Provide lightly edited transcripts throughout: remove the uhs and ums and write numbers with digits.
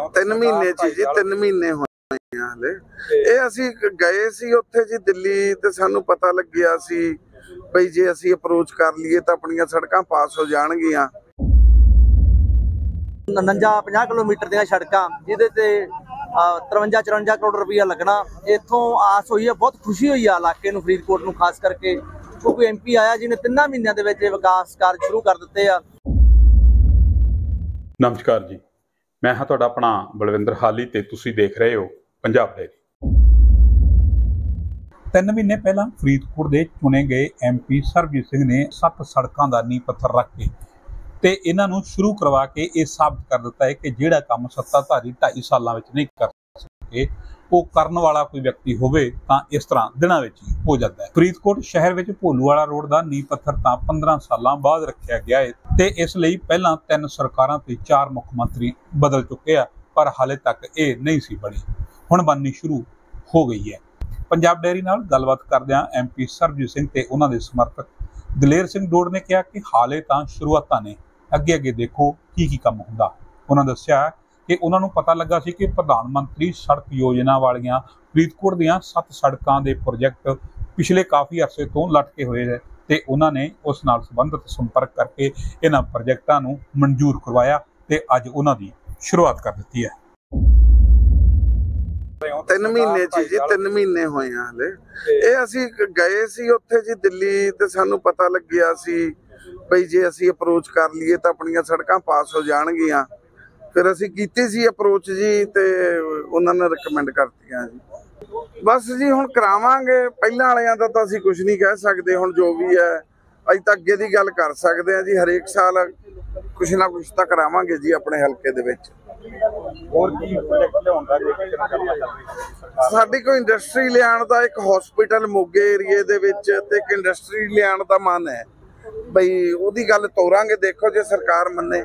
3 ਮਹੀਨੇ ਚ ਜੀ 3 ਮਹੀਨੇ ਹੋਏ ਹਲੇ। ਇਹ ਅਸੀਂ ਗਏ ਸੀ ਉੱਥੇ ਜੀ ਦਿੱਲੀ ਤੇ ਸਾਨੂੰ ਪਤਾ ਲੱਗਿਆ ਸੀ ਬਈ ਜੇ ਅਸੀਂ ਅਪਰੋਚ ਕਰ ਲਈਏ ਤਾਂ ਆਪਣੀਆਂ ਸੜਕਾਂ ਪਾਸ ਹੋ ਜਾਣਗੀਆਂ। 49-50 ਕਿਲੋਮੀਟਰ ਦੀਆਂ ਸੜਕਾਂ ਜਿਹਦੇ ਤੇ 53-54 ਕਰੋੜ ਰੁਪਇਆ ਲੱਗਣਾ। ਇੱਥੋਂ ਆਸ ਹੋਈ ਹੈ, ਬਹੁਤ ਖੁਸ਼ੀ ਹੋਈ ਆ ਇਲਾਕੇ ਨੂੰ, ਫਰੀਦਕੋਟ ਨੂੰ ਖਾਸ ਕਰਕੇ, ਕਿਉਂਕਿ ਐਮਪੀ ਆਇਆ ਜਿਹਨੇ 3 ਮਹੀਨਿਆਂ ਦੇ ਵਿੱਚ ਵਿਕਾਸ ਕਾਰਜ ਸ਼ੁਰੂ ਕਰ ਦਿੱਤੇ ਆ। ਨਮਸਕਾਰ ਜੀ, ਮੈਂ ਹਾਂ ਤੁਹਾਡਾ ਆਪਣਾ ਬਲਵਿੰਦਰ ਹਾਲੀ ਤੇ ਤੁਸੀਂ ਦੇਖ ਰਹੇ ਹੋ ਪੰਜਾਬ ਡੇਰੀ। 3 ਮਹੀਨੇ ਪਹਿਲਾਂ ਫਰੀਦਕੋਟ ਦੇ ਚੁਣੇ ਗਏ ਐਮਪੀ ਸਰਬਜੀਤ ਸਿੰਘ ਨੇ 7 ਸੜਕਾਂ ਦਾ ਨੀਂਹ ਪੱਥਰ ਰੱਖ ਕੇ ਤੇ ਇਹਨਾਂ ਨੂੰ ਸ਼ੁਰੂ ਕਰਵਾ ਕੇ ਇਹ ਸਾਬਤ ਕਰ ਦਿੱਤਾ ਹੈ ਕਿ ਜਿਹੜਾ ਕੰਮ ਸੱਤਾਧਾਰੀ 2.5 ਸਾਲਾਂ ਵਿੱਚ ਨਹੀਂ ਕਰ ਸਕੇ, ਉਹ ਕਰਨ ਵਾਲਾ ਕੋਈ ਵਿਅਕਤੀ ਹੋਵੇ ਤਾਂ ਇਸ ਤਰ੍ਹਾਂ ਦਿਨਾਂ ਵਿੱਚ ਹੀ ਹੋ ਜਾਂਦਾ ਹੈ। ਫਰੀਦਕੋਟ ਸ਼ਹਿਰ ਵਿੱਚ ਭੋਲੂਵਾਲਾ ਰੋਡ ਦਾ ਨੀਂਹ ਪੱਥਰ ਤਾਂ 15 ਸਾਲਾਂ ਬਾਅਦ ਰੱਖਿਆ ਗਿਆ ਹੈ ਤੇ ਇਸ ਲਈ ਪਹਿਲਾਂ 3 ਸਰਕਾਰਾਂ ਤੇ 4 ਮੁੱਖ ਮੰਤਰੀ ਬਦਲ ਚੁੱਕੇ ਆ, ਪਰ ਹਾਲੇ ਤੱਕ ਇਹ ਨਹੀਂ ਸੀ ਬਣੀ। ਹੁਣ ਬਣਨੀ ਸ਼ੁਰੂ ਹੋ ਗਈ ਹੈ। ਪੰਜਾਬ ਡੇਅਰੀ ਨਾਲ ਗੱਲਬਾਤ ਕਰਦਿਆਂ ਐਮਪੀ ਸਰਬਜੀਤ ਸਿੰਘ ਤੇ ਉਹਨਾਂ ਦੇ ਸਮਰਥਕ ਦਲੇਰ ਸਿੰਘ ਡੋੜ ਨੇ ਕਿਹਾ ਕਿ ਹਾਲੇ ਤਾਂ ਸ਼ੁਰੂਆਤਾਂ ਨੇ, ਅੱਗੇ ਦੇਖੋ ਕੀ ਕੰਮ ਹੁੰਦਾ। ਉਹਨਾਂ ਦੱਸਿਆ ਕਿ ਉਹਨਾਂ ਨੂੰ ਪਤਾ ਲੱਗਾ ਸੀ ਕਿ ਪ੍ਰਧਾਨ ਮੰਤਰੀ ਸੜਕ ਯੋਜਨਾ ਵਾਲੀਆਂ ਫਰੀਦਕੋਟ ਦੀਆਂ 7 ਸੜਕਾਂ ਦੇ ਪ੍ਰੋਜੈਕਟ ਪਿਛਲੇ ਕਾਫੀ ਅਰਸੇ ਤੋਂ ਲਟਕੇ ਹੋਏ ਹੈ ਤੇ ਉਹਨਾਂ ਨੇ ਉਸ ਨਾਲ ਸੰਬੰਧਿਤ ਸੰਪਰਕ ਕਰਕੇ ਇਹਨਾਂ ਪ੍ਰੋਜੈਕਟਾਂ ਨੂੰ ਮਨਜ਼ੂਰ ਕਰਵਾਇਆ ਤੇ ਅੱਜ ਉਹਨਾਂ ਦੀ ਸ਼ੁਰੂਆਤ ਕਰ ਦਿੱਤੀ ਹੈ। 3 ਮਹੀਨੇ ਚ ਜੀ 3 ਮਹੀਨੇ ਹੋਏ ਆ ਹਲੇ। ਇਹ ਅਸੀਂ ਗਏ ਸੀ ਉੱਥੇ ਜੀ ਦਿੱਲੀ ਤੇ ਸਾਨੂੰ ਪਤਾ ਲੱਗਿਆ ਸੀ ਬਈ ਜੇ ਅਸੀਂ ਅਪਰੋਚ ਕਰ ਲਈਏ ਤਾਂ ਆਪਣੀਆਂ ਸੜਕਾਂ ਪਾਸ ਹੋ ਜਾਣਗੀਆਂ। ਫਿਰ ਅਸੀਂ ਕੀਤੀ ਸੀ ਅਪਰੋਚ ਜੀ ਤੇ ਉਹਨਾਂ ਨੇ ਰਿਕਮੈਂਡ ਕਰਤੀਆਂ ਜੀ। ਬਸ ਜੀ ਹੁਣ ਕਰਾਵਾਂਗੇ। ਪਹਿਲਾਂ ਵਾਲਿਆਂ ਦਾ ਤਾਂ ਅਸੀਂ ਕੁਝ ਨਹੀਂ ਕਹਿ ਸਕਦੇ, ਹੁਣ ਜੋ ਵੀ ਹੈ ਅਸੀਂ ਤਾਂ ਅੱਗੇ ਦੀ ਗੱਲ ਕਰ ਸਕਦੇ ਹਾਂ ਜੀ। ਹਰੇਕ ਸਾਲ ਕੁਛ ਨਾ ਕੁਛ ਤਾਂ ਕਰਾਵਾਂਗੇ ਜੀ ਆਪਣੇ ਹਲਕੇ ਦੇ ਵਿੱਚ। ਹੋਰ ਕੀ ਪ੍ਰੋਜੈਕਟ ਲਿਆਉਂਦਾ ਸਾਡੀ ਕੋਈ ਇੰਡਸਟਰੀ ਲਿਆਉਣ ਦਾ, ਇੱਕ ਹਸਪੀਟਲ ਮੋਗੇ ਏਰੀਏ ਦੇ ਵਿੱਚ ਤੇ ਇੱਕ ਇੰਡਸਟਰੀ ਲਿਆਉਣ ਦਾ ਮਨ ਹੈ ਬਈ, ਉਹਦੀ ਗੱਲ ਤੋਰਾਂਗੇ। ਦੇਖੋ ਜੇ ਸਰਕਾਰ ਮੰਨੇ।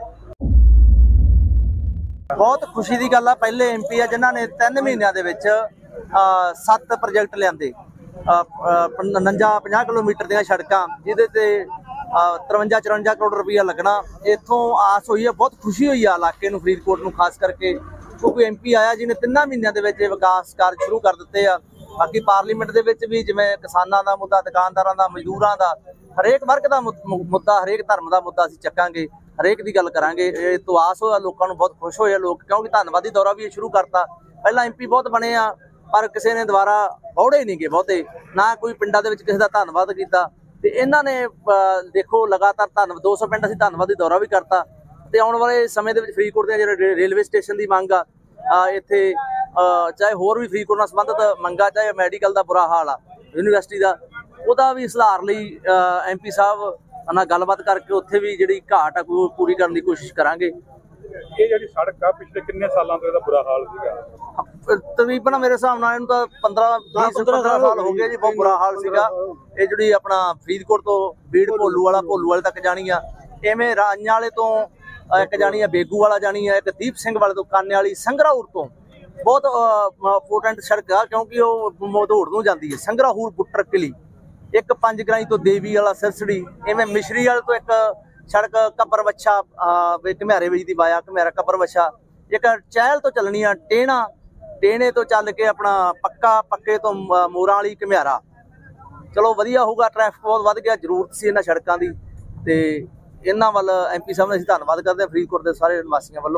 ਬਹੁਤ ਖੁਸ਼ੀ ਦੀ ਗੱਲ ਆ। ਪਹਿਲੇ ਐਮਪੀ ਆ ਜਿਨ੍ਹਾਂ ਨੇ 3 ਮਹੀਨਿਆਂ ਦੇ ਵਿੱਚ 7 ਪ੍ਰੋਜੈਕਟ ਲਿਆਂਦੇ। 49-50 ਕਿਲੋਮੀਟਰ ਦੀਆਂ ਸੜਕਾਂ ਜਿਹਦੇ ਤੇ 53-54 ਕਰੋੜ ਰੁਪਇਆ ਲੱਗਣਾ। ਇੱਥੋਂ ਆਸ ਹੋਈ ਹੈ, ਬਹੁਤ ਖੁਸ਼ੀ ਹੋਈ ਆ ਇਲਾਕੇ ਨੂੰ, ਫਰੀਦਕੋਟ ਨੂੰ ਖਾਸ ਕਰਕੇ, ਕਿਉਂਕਿ ਐਮਪੀ ਆਇਆ ਜਿਹਨੇ 3 ਮਹੀਨਿਆਂ ਦੇ ਵਿੱਚ ਵਿਕਾਸ ਕਾਰਜ ਸ਼ੁਰੂ ਕਰ ਦਿੱਤੇ ਆ। ਬਾਕੀ ਪਾਰਲੀਮੈਂਟ ਦੇ ਵਿੱਚ ਵੀ ਜਿਵੇਂ ਕਿਸਾਨਾਂ ਦਾ ਮੁੱਦਾ, ਦੁਕਾਨਦਾਰਾਂ ਦਾ, ਮਜ਼ਦੂਰਾਂ ਦਾ, ਹਰੇਕ ਵਰਗ ਦਾ ਮੁੱਦਾ, ਹਰੇਕ ਧਰਮ ਦਾ ਮੁੱਦਾ ਅਸੀਂ ਚੱਕਾਂਗੇ, ਹਰੇਕ ਦੀ ਗੱਲ ਕਰਾਂਗੇ। ਇਹ ਤੋਂ ਆਸ ਹੋਇਆ, ਲੋਕਾਂ ਨੂੰ ਬਹੁਤ ਖੁਸ਼ ਹੋਏ ਲੋਕ, ਕਿਉਂਕਿ ਧੰਨਵਾਦੀ ਦੌਰਾ ਵੀ ਇਹ ਸ਼ੁਰੂ ਕਰਤਾ। ਪਹਿਲਾਂ ਐਮਪੀ ਬਹੁਤ ਬਣੇ ਆ ਪਰ ਕਿਸੇ ਨੇ ਦੁਬਾਰਾ ਬੌੜੇ ਨਹੀਂ ਗਏ ਬਹੁਤੇ, ਨਾ ਕੋਈ ਪਿੰਡਾਂ ਦੇ ਵਿੱਚ ਕਿਸੇ ਦਾ ਧੰਨਵਾਦ ਕੀਤਾ। ਤੇ ਇਹਨਾਂ ਨੇ ਦੇਖੋ ਲਗਾਤਾਰ 200 ਪਿੰਡ ਅਸੀਂ ਧੰਨਵਾਦੀ ਦੌਰਾ ਵੀ ਕਰਤਾ। ਤੇ ਆਉਣ ਵਾਲੇ ਸਮੇਂ ਦੇ ਵਿੱਚ ਫਰੀਦਕੋਟ ਦੇ ਜਿਹੜੇ ਰੇਲਵੇ ਸਟੇਸ਼ਨ ਦੀ ਮੰਗ ਆ, ਇੱਥੇ ਚਾਹੇ ਹੋਰ ਵੀ ਫਰੀਦਕੋਟ ਨਾਲ ਸੰਬੰਧਿਤ ਮੰਗਾਂ, ਚਾਹੇ ਮੈਡੀਕਲ ਦਾ ਬੁਰਾ ਹਾਲ ਆ ਯੂਨੀਵਰਸਿਟੀ ਦਾ, ਉਹਦਾ ਵੀ ਸੁਧਾਰ ਲਈ ਐਮਪੀ ਸਾਹਿਬ ਨਾਲ ਗੱਲਬਾਤ ਕਰਕੇ ਉੱਥੇ ਵੀ ਜਿਹੜੀ ਘਾਟ ਆ ਕੋਈ ਪੂਰੀ ਕਰਨ ਦੀ ਕੋਸ਼ਿਸ਼ ਕਰਾਂਗੇ। ਇਹ ਜਿਹੜੀ ਸੜਕ ਆ ਪਿਛਲੇ ਕਿੰਨੇ ਸਾਲਾਂ ਤੋਂ ਇਹਦਾ ਬੁਰਾ ਹਾਲ ਸੀਗਾ? ਤਕਰੀਬਨ ਮੇਰੇ ਹਿਸਾਬ ਨਾਲ ਇਹਨੂੰ ਤਾਂ 15 ਸਾਲ ਹੋ ਗਏ ਜੀ। ਬਹੁਤ ਬੁਰਾ ਹਾਲ ਸੀਗਾ। ਇਹ ਜਿਹੜੀ ਆਪਣਾ ਫਰੀਦਕੋਟ ਤੋਂ ਬੀੜ ਭੋਲੂਵਾਲੇ ਤੱਕ ਜਾਣੀ ਆ, ਇਵੇਂ ਰਾਂਝਾਂ ਵਾਲੇ ਤੋਂ ਇੱਕ ਜਾਣੀ ਆ ਬੇਗੂ ਵਾਲਾ ਜਾਣੀ ਆ, ਇੱਕ ਦੀਪ ਸਿੰਘ ਵਾਲੇ ਤੋਂ ਕਾਨੇ ਵਾਲੀ ਸੰਗਰਾਹੂਰ ਤੋਂ ਬਹੁਤ ਇੰਪੋਰਟੈਂਟ ਸੜਕ ਆ, ਕਿਉਂਕਿ ਉਹ ਮੋਧੋੜ ਨੂੰ ਜਾਂਦੀ ਹੈ। ਸੰਗਰਾਹੂਰ ਬੁੱਟਰ ਕਿਲੀ, ਇੱਕ 5 ਗਰਾਈ ਤੋਂ ਦੇਵੀ ਵਾਲਾ ਸਿਰਸੜੀ, ਇਵੇਂ ਮਿਸ਼ਰੀ ਵਾਲੇ ਤੋਂ ਇੱਕ ਸੜਕ ਕਬਰ ਵੱਛਾ ਘਮਿਆਰੇ ਵਿੱਚ ਦੀ ਵਾਇਆ ਘਮਿਆਰਾ ਕਬਰ ਵੱਛਾ, ਇੱਕ ਚਹਿਲ ਤੋਂ ਚੱਲਣੀ ਆ ਟੇਣੇ ਤੋਂ ਚੱਲ ਕੇ ਆਪਣਾ ਪੱਕੇ ਤੋਂ ਮੋਰਾਂ ਵਾਲੀ ਘਮਿਆਰਾ। ਚਲੋ ਵਧੀਆ ਹੋਊਗਾ, ਟ੍ਰੈਫਿਕ ਬਹੁਤ ਵੱਧ ਗਿਆ, ਜ਼ਰੂਰਤ ਸੀ ਇਹਨਾਂ ਸੜਕਾਂ ਦੀ ਤੇ ਇਹਨਾਂ ਵੱਲ ਐਮਪੀ ਸਾਹਿਬ ਨੇ ਅਸੀਂ ਧੰਨਵਾਦ ਕਰਦੇ ਹਾਂ ਫਰੀਦਕੋਟ ਦੇ ਸਾਰੇ ਨਿਵਾਸੀਆਂ ਵੱਲੋਂ।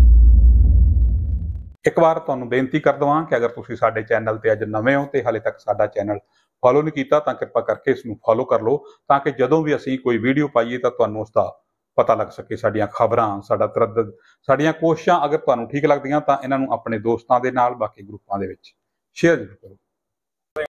ਇੱਕ ਵਾਰ ਤੁਹਾਨੂੰ ਬੇਨਤੀ ਕਰ ਦਵਾਂ ਕਿ ਅਗਰ ਤੁਸੀਂ ਸਾਡੇ ਚੈਨਲ ਤੇ ਅੱਜ ਨਵੇਂ ਹੋ ਤੇ ਹਾਲੇ ਤੱਕ ਸਾਡਾ ਚੈਨਲ ਫੋਲੋ ਨਹੀਂ ਕੀਤਾ ਤਾਂ ਕਿਰਪਾ ਕਰਕੇ ਇਸ ਨੂੰ ਫੋਲੋ ਕਰ ਲਓ, ਤਾਂ ਕਿ ਜਦੋਂ ਵੀ ਅਸੀਂ ਕੋਈ ਵੀਡੀਓ ਪਾਈਏ ਤਾਂ ਤੁਹਾਨੂੰ ਉਸ ਦਾ ਪਤਾ ਲੱਗ ਸਕੇ। ਸਾਡੀਆਂ ਖਬਰਾਂ, ਸਾਡਾ ਤਰੱਦਦ, ਸਾਡੀਆਂ ਕੋਸ਼ਿਸ਼ਾਂ ਅਗਰ ਤੁਹਾਨੂੰ ਠੀਕ ਲੱਗਦੀਆਂ ਤਾਂ ਇਹਨਾਂ ਨੂੰ ਆਪਣੇ ਦੋਸਤਾਂ ਦੇ ਨਾਲ, ਬਾਕੀ ਗਰੁੱਪਾਂ ਦੇ ਵਿੱਚ ਸ਼ੇਅਰ ਜ਼ਰੂਰ ਕਰੋ।